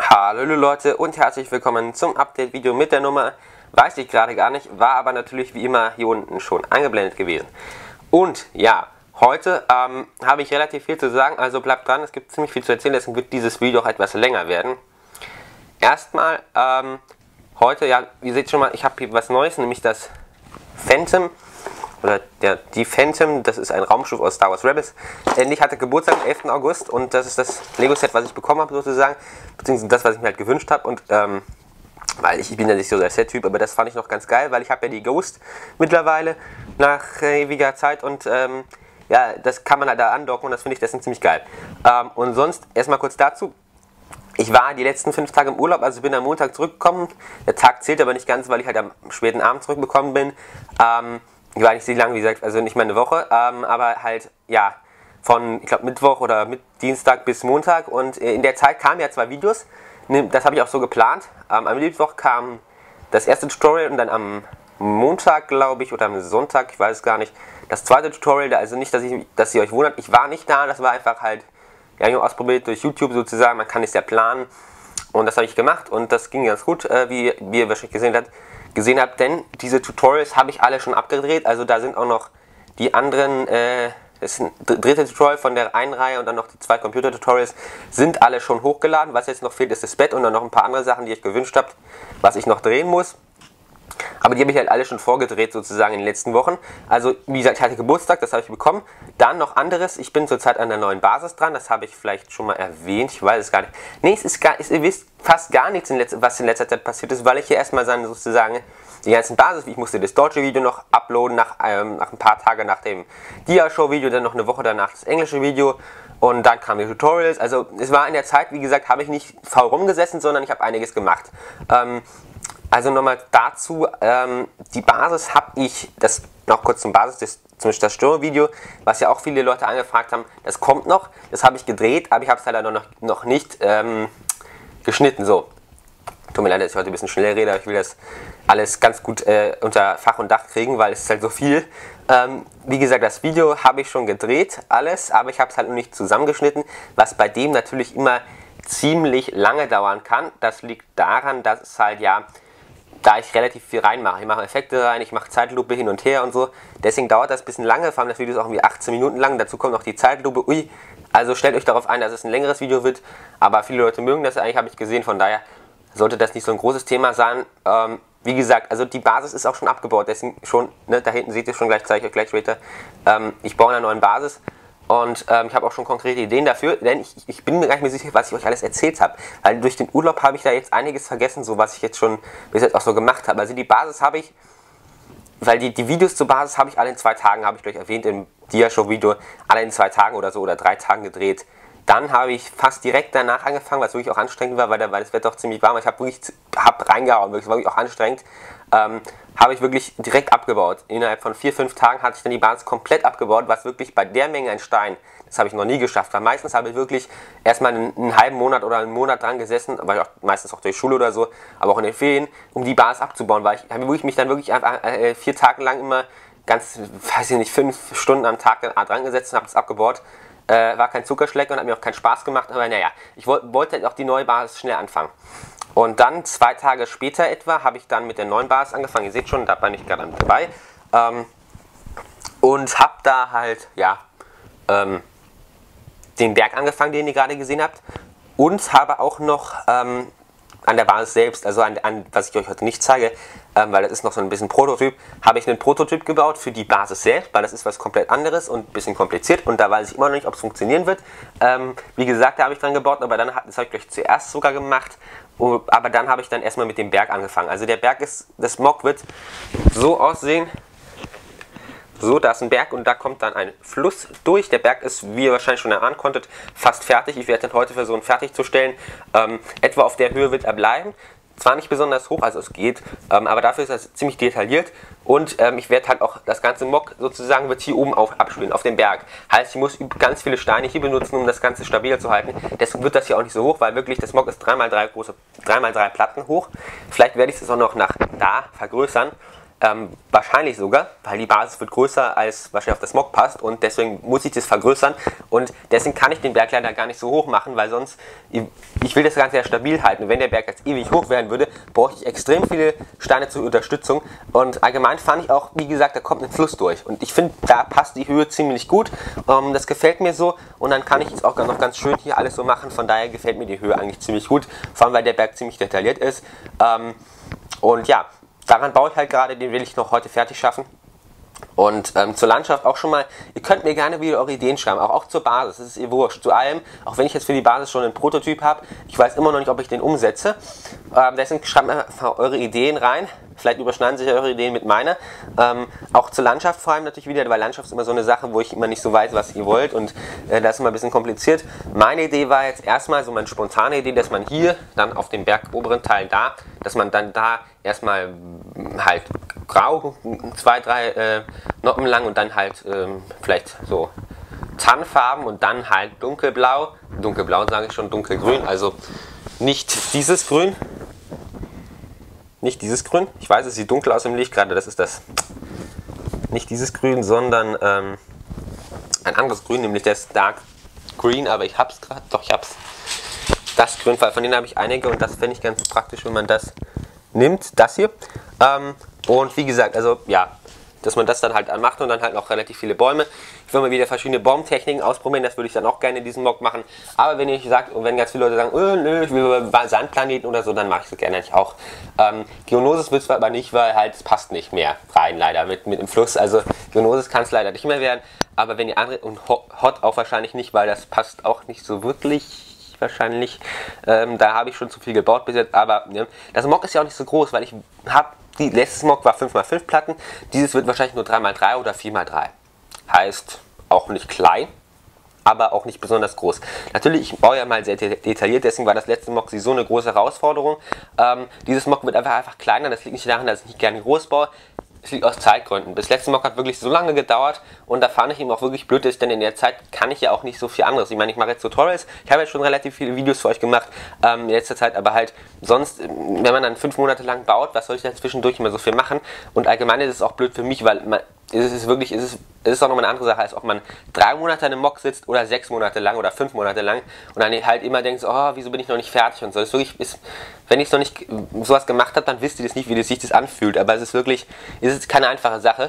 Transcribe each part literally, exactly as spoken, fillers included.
Hallo Leute und herzlich willkommen zum Update-Video mit der Nummer, weiß ich gerade gar nicht, war aber natürlich wie immer hier unten schon eingeblendet gewesen. Und ja, heute ähm, habe ich relativ viel zu sagen, also bleibt dran, es gibt ziemlich viel zu erzählen, deswegen wird dieses Video auch etwas länger werden. Erstmal, ähm, heute, ja, ihr seht schon mal, ich habe hier was Neues, nämlich das Phantom. Oder der, die Phantom, das ist ein Raumschiff aus Star Wars Rebels. Ich hatte Geburtstag am elften August und das ist das Lego-Set, was ich bekommen habe sozusagen. Beziehungsweise das, was ich mir halt gewünscht habe. Und ähm, weil ich, ich bin ja nicht so der Set-Typ, aber das fand ich noch ganz geil, weil ich habe ja die Ghost mittlerweile nach äh, ewiger Zeit und ähm, ja, das kann man halt da andocken und das finde ich dessen ziemlich geil. Ähm, und sonst erstmal kurz dazu. Ich war die letzten fünf Tage im Urlaub, also bin am Montag zurückgekommen. Der Tag zählt aber nicht ganz, weil ich halt am späten Abend zurückgekommen bin. Ähm, Ich war nicht so lange, wie gesagt, also nicht mal eine Woche, ähm, aber halt, ja, von, ich glaube, Mittwoch oder mit Dienstag bis Montag und in der Zeit kamen ja zwei Videos, das habe ich auch so geplant. Ähm, am Mittwoch kam das erste Tutorial und dann am Montag, glaube ich, oder am Sonntag, ich weiß es gar nicht, das zweite Tutorial, also nicht, dass, ich, dass ihr euch wundert, ich war nicht da, das war einfach halt, ja, ich habe ausprobiert durch YouTube sozusagen, man kann es ja planen und das habe ich gemacht und das ging ganz gut, äh, wie, wie ihr wahrscheinlich gesehen habt. gesehen habt, denn diese Tutorials habe ich alle schon abgedreht, also da sind auch noch die anderen, äh, das dritte Tutorial von der einen Reihe und dann noch die zwei Computer-Tutorials sind alle schon hochgeladen. Was jetzt noch fehlt, ist das Bett und dann noch ein paar andere Sachen, die ihr euch gewünscht habt, was ich noch drehen muss. Aber die habe ich halt alle schon vorgedreht sozusagen in den letzten Wochen. Also wie gesagt, ich hatte Geburtstag, das habe ich bekommen. Dann noch anderes, ich bin zurzeit an der neuen Basis dran, das habe ich vielleicht schon mal erwähnt, ich weiß es gar nicht. Nee, es ist gar, ihr wisst fast gar nichts, in letzter, was in letzter Zeit passiert ist, weil ich hier erstmal dann sozusagen die ganzen Basis, ich musste das deutsche Video noch uploaden, nach, ähm, nach ein paar Tagen nach dem Dia-Show-Video, dann noch eine Woche danach das englische Video. Und dann kamen die Tutorials, also es war in der Zeit, wie gesagt, habe ich nicht faul rumgesessen, sondern ich habe einiges gemacht. Ähm, Also nochmal dazu, ähm, die Basis habe ich, das noch kurz zum Basis, das, zum das Störvideo, was ja auch viele Leute angefragt haben, das kommt noch, das habe ich gedreht, aber ich habe es leider noch, noch nicht ähm, geschnitten, so. Tut mir leid, dass ich heute ein bisschen schneller rede, aber ich will das alles ganz gut äh, unter Fach und Dach kriegen, weil es ist halt so viel. Ähm, wie gesagt, das Video habe ich schon gedreht, alles, aber ich habe es halt noch nicht zusammengeschnitten, was bei dem natürlich immer ziemlich lange dauern kann. Das liegt daran, dass es halt ja, da ich relativ viel reinmache. Ich mache Effekte rein, ich mache Zeitlupe hin und her und so. Deswegen dauert das ein bisschen lange, vor allem das Video ist auch irgendwie achtzehn Minuten lang. Dazu kommt noch die Zeitlupe. Ui, also stellt euch darauf ein, dass es ein längeres Video wird. Aber viele Leute mögen das eigentlich, habe ich gesehen. Von daher sollte das nicht so ein großes Thema sein. Ähm, wie gesagt, also die Basis ist auch schon abgebaut. Deswegen schon, ne, da hinten seht ihr schon gleich, zeige ich euch gleich später. Ähm, ich baue eine neue Basis. Und ähm, ich habe auch schon konkrete Ideen dafür, denn ich, ich bin mir gar nicht mehr sicher, was ich euch alles erzählt habe. Weil durch den Urlaub habe ich da jetzt einiges vergessen, so was ich jetzt schon bis jetzt auch so gemacht habe. Also die Basis habe ich, weil die, die Videos zur Basis habe ich alle in zwei Tagen, habe ich gleich erwähnt im Dia-Show-Video, alle in zwei Tagen oder so oder drei Tagen gedreht. Dann habe ich fast direkt danach angefangen, was wirklich auch anstrengend war, weil, da, weil das Wetter doch ziemlich warm war. Ich habe wirklich hab reingehauen, wirklich, war wirklich auch anstrengend. Ähm, habe ich wirklich direkt abgebaut. Innerhalb von vier, fünf Tagen hatte ich dann die Basis komplett abgebaut, was wirklich bei der Menge an Stein, das habe ich noch nie geschafft. Weil meistens habe ich wirklich erstmal einen, einen halben Monat oder einen Monat dran gesessen, weil ich auch meistens auch durch Schule oder so, aber auch in den Ferien, um die Basis abzubauen, weil ich habe wirklich mich dann wirklich einfach äh, vier Tage lang immer ganz, weiß ich nicht, fünf Stunden am Tag dran gesetzt und habe das abgebaut. Äh, war kein Zuckerschlecker und hat mir auch keinen Spaß gemacht, aber naja, ich wollte wollt auch die neue Basis schnell anfangen. Und dann, zwei Tage später etwa, habe ich dann mit der neuen Basis angefangen. Ihr seht schon, da bin ich gerade mit dabei. Ähm, und habe da halt, ja, ähm, den Berg angefangen, den ihr gerade gesehen habt. Und habe auch noch ähm, an der Basis selbst, also an, an was ich euch heute nicht zeige, ähm, weil das ist noch so ein bisschen Prototyp, habe ich einen Prototyp gebaut für die Basis selbst, weil das ist was komplett anderes und ein bisschen kompliziert und da weiß ich immer noch nicht, ob es funktionieren wird. Ähm, wie gesagt, da habe ich dran gebaut, aber dann, das habe ich gleich zuerst sogar gemacht, aber dann habe ich dann erstmal mit dem Berg angefangen. Also der Berg ist, das Mock wird so aussehen. So, da ist ein Berg und da kommt dann ein Fluss durch. Der Berg ist, wie ihr wahrscheinlich schon erahnen konntet, fast fertig. Ich werde den heute versuchen fertigzustellen. Ähm, etwa auf der Höhe wird er bleiben. Zwar nicht besonders hoch, also es geht, ähm, aber dafür ist das ziemlich detailliert. Und ähm, ich werde halt auch das ganze Mock sozusagen wird hier oben auf, abspielen, auf dem Berg. Heißt, ich muss ganz viele Steine hier benutzen, um das Ganze stabiler zu halten. Deswegen wird das hier auch nicht so hoch, weil wirklich das Mock ist drei mal drei große, drei mal drei Platten hoch. Vielleicht werde ich es auch noch nach da vergrößern. Ähm, wahrscheinlich sogar, weil die Basis wird größer, als wahrscheinlich auf das Smog passt und deswegen muss ich das vergrößern und deswegen kann ich den Berg leider gar nicht so hoch machen, weil sonst, ich will das Ganze ja stabil halten und wenn der Berg jetzt ewig hoch werden würde, bräuchte ich extrem viele Steine zur Unterstützung und allgemein fand ich auch, wie gesagt, da kommt ein Fluss durch und ich finde, da passt die Höhe ziemlich gut, ähm, das gefällt mir so und dann kann ich jetzt auch noch ganz schön hier alles so machen, von daher gefällt mir die Höhe eigentlich ziemlich gut, vor allem weil der Berg ziemlich detailliert ist ähm, und ja, daran baue ich halt gerade, den will ich noch heute fertig schaffen. Und ähm, zur Landschaft auch schon mal, ihr könnt mir gerne wieder eure Ideen schreiben, auch, auch zur Basis, das ist ihr wurscht. Zu allem, auch wenn ich jetzt für die Basis schon einen Prototyp habe, ich weiß immer noch nicht, ob ich den umsetze. Ähm, deswegen schreibt mir eure Ideen rein, vielleicht überschneiden sich eure Ideen mit meiner. Ähm, auch zur Landschaft vor allem natürlich wieder, weil Landschaft ist immer so eine Sache, wo ich immer nicht so weiß, was ihr wollt und äh, das ist immer ein bisschen kompliziert. Meine Idee war jetzt erstmal so meine spontane Idee, dass man hier dann auf dem bergoberen Teil da, dass man dann da erstmal halt grau, zwei, drei äh, Noppen lang und dann halt ähm, vielleicht so Tannfarben und dann halt dunkelblau, dunkelblau sage ich schon, dunkelgrün, also nicht dieses Grün, nicht dieses Grün, ich weiß, es sieht dunkel aus im Licht gerade, das ist das, nicht dieses Grün, sondern ähm, ein anderes Grün, nämlich das Dark Green, aber ich hab's gerade, doch ich hab's, das Grün, weil von denen habe ich einige und das fände ich ganz praktisch, wenn man das nimmt, das hier, ähm, und wie gesagt, also ja, dass man das dann halt anmacht und dann halt noch relativ viele Bäume. Ich will mal wieder verschiedene Baumtechniken ausprobieren, das würde ich dann auch gerne in diesem Mock machen. Aber wenn ich sagt und wenn ganz viele Leute sagen, oh, nö, ich will Sandplaneten oder so, dann mache ich das gerne auch. Ähm, Geonosis wird es aber nicht, weil halt es passt nicht mehr rein leider mit, mit dem Fluss. Also Geonosis kann es leider nicht mehr werden. Aber wenn die andere und Hot auch wahrscheinlich nicht, weil das passt auch nicht so wirklich. Wahrscheinlich, ähm, da habe ich schon zu viel gebaut bis jetzt, aber ne, das Mock ist ja auch nicht so groß, weil ich habe, die letzte Mock war fünf mal fünf Platten, dieses wird wahrscheinlich nur drei mal drei oder vier mal drei, heißt auch nicht klein, aber auch nicht besonders groß. Natürlich, ich baue ja mal sehr detailliert, deswegen war das letzte Mock so eine große Herausforderung. Ähm, dieses Mock wird einfach, einfach kleiner, das liegt nicht daran, dass ich nicht gerne groß baue, es liegt aus Zeitgründen. Das letzte Mock hat wirklich so lange gedauert und da fand ich ihm auch wirklich blöd, denn in der Zeit kann ich ja auch nicht so viel anderes. Ich meine, ich mache jetzt Tutorials, ich habe jetzt schon relativ viele Videos für euch gemacht ähm, in letzter Zeit, aber halt sonst, wenn man dann fünf Monate lang baut, was soll ich da zwischendurch immer so viel machen? Und allgemein ist es auch blöd für mich, weil man, es ist wirklich, es ist, es ist auch nochmal eine andere Sache, als ob man drei Monate an einem Mock sitzt oder sechs Monate lang oder fünf Monate lang und dann halt immer denkt, oh, wieso bin ich noch nicht fertig und so. Das ist wirklich, ist, wenn ich es noch nicht sowas gemacht habe, dann wisst ihr das nicht, wie das sich das anfühlt, aber es ist wirklich, es ist keine einfache Sache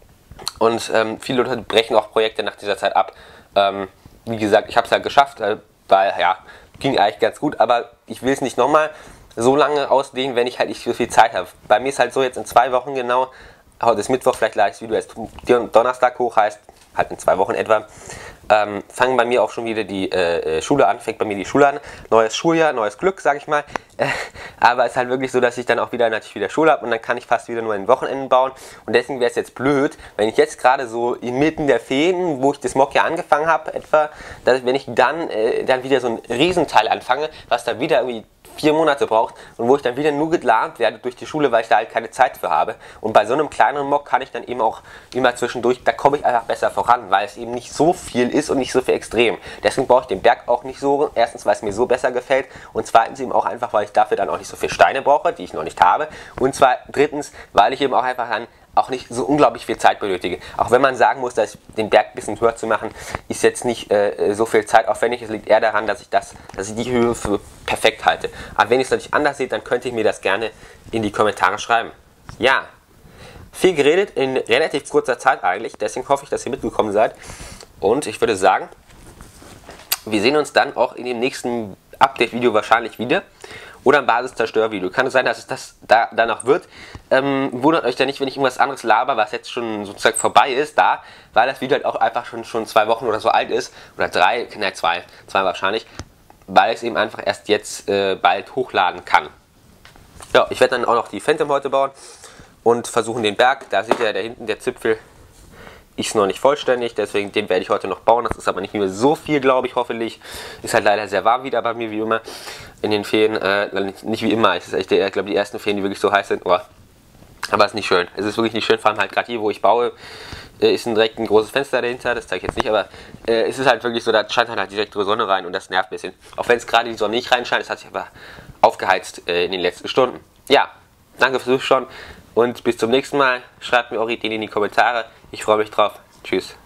und ähm, viele Leute brechen auch Projekte nach dieser Zeit ab. Ähm, wie gesagt, ich habe es halt geschafft, weil, ja, ging eigentlich ganz gut, aber ich will es nicht nochmal so lange ausdehnen, wenn ich halt nicht so viel Zeit habe. Bei mir ist halt so, jetzt in zwei Wochen genau, heute ist Mittwoch, vielleicht lade ich das Video erst Donnerstag hoch, heißt halt in zwei Wochen etwa, ähm, fangen bei mir auch schon wieder die äh, Schule an, fängt bei mir die Schule an, neues Schuljahr, neues Glück, sag ich mal, äh, aber es ist halt wirklich so, dass ich dann auch wieder natürlich wieder Schule habe und dann kann ich fast wieder nur in den Wochenenden bauen und deswegen wäre es jetzt blöd, wenn ich jetzt gerade so inmitten der Ferien, wo ich das Mock ja angefangen habe, etwa, dass wenn ich dann, äh, dann wieder so ein Riesenteil anfange, was dann wieder irgendwie vier Monate braucht und wo ich dann wieder nur gelahnt werde durch die Schule, weil ich da halt keine Zeit für habe. Und bei so einem kleineren Mock kann ich dann eben auch immer zwischendurch, da komme ich einfach besser voran, weil es eben nicht so viel ist und nicht so viel extrem. Deswegen brauche ich den Berg auch nicht so, erstens, weil es mir so besser gefällt und zweitens eben auch einfach, weil ich dafür dann auch nicht so viele Steine brauche, die ich noch nicht habe und zwar drittens, weil ich eben auch einfach dann auch nicht so unglaublich viel Zeit benötige. Auch wenn man sagen muss, dass den Berg ein bisschen höher zu machen, ist jetzt nicht äh, so viel Zeit aufwendig. Es liegt eher daran, dass ich, das, dass ich die Höhe für perfekt halte. Aber wenn ihr es natürlich anders seht, dann könnt ihr mir das gerne in die Kommentare schreiben. Ja, viel geredet in relativ kurzer Zeit eigentlich. Deswegen hoffe ich, dass ihr mitgekommen seid. Und ich würde sagen, wir sehen uns dann auch in dem nächsten Update-Video wahrscheinlich wieder. Oder ein Basiszerstörvideo. Kann es sein, dass es das da, danach wird. Ähm, wundert euch da nicht, wenn ich irgendwas anderes laber, was jetzt schon sozusagen vorbei ist, da, weil das Video halt auch einfach schon, schon zwei Wochen oder so alt ist. Oder drei, nein, zwei, zwei wahrscheinlich. Weil ich es eben einfach erst jetzt äh, bald hochladen kann. Ja, ich werde dann auch noch die Phantom heute bauen und versuchen den Berg. Da seht ihr ja da hinten, der Zipfel ist noch nicht vollständig, deswegen den werde ich heute noch bauen. Das ist aber nicht mehr so viel, glaube ich, hoffentlich. Ist halt leider sehr warm wieder bei mir, wie immer. In den Ferien, äh, nicht wie immer. Es ist echt, ich glaube, die ersten Ferien, die wirklich so heiß sind. Oh. Aber es ist nicht schön. Es ist wirklich nicht schön, vor allem halt gerade hier, wo ich baue, äh, ist ein direkt ein großes Fenster dahinter. Das zeige ich jetzt nicht, aber äh, es ist halt wirklich so, da scheint halt direkt die Sonne rein und das nervt ein bisschen. Auch wenn es gerade die Sonne nicht reinscheint, es hat sich aber aufgeheizt äh, in den letzten Stunden. Ja, danke fürs Zuschauen und bis zum nächsten Mal. Schreibt mir eure Ideen in die Kommentare. Ich freue mich drauf. Tschüss.